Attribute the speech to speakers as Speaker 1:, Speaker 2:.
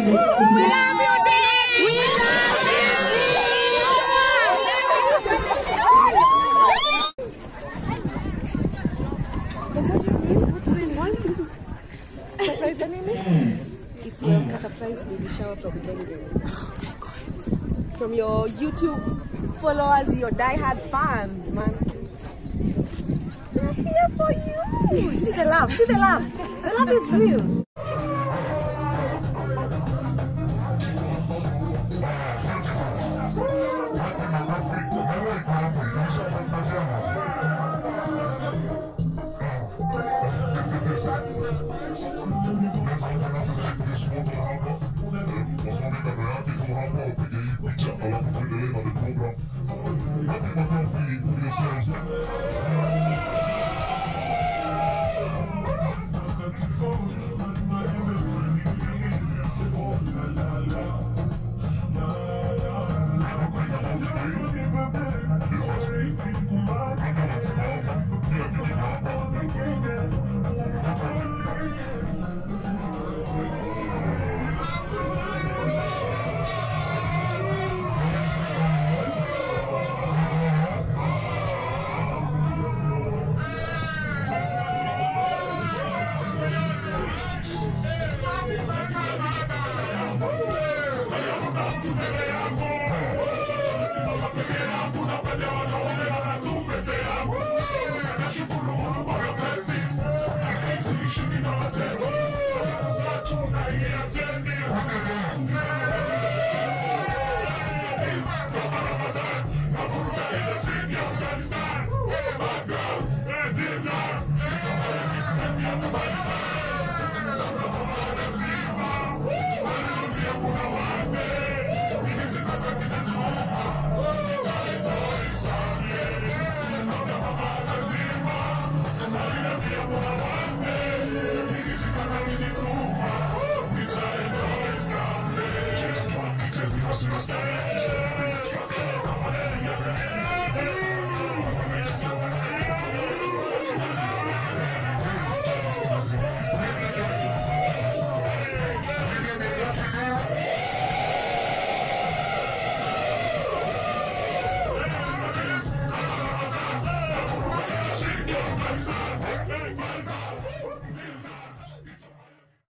Speaker 1: What's going on? Surprise enemy? It's your surprise baby shower from Dengue. Oh my God. From your YouTube followers, your die-hard fans, man. They're here for you. See the love, see the love. The love is real.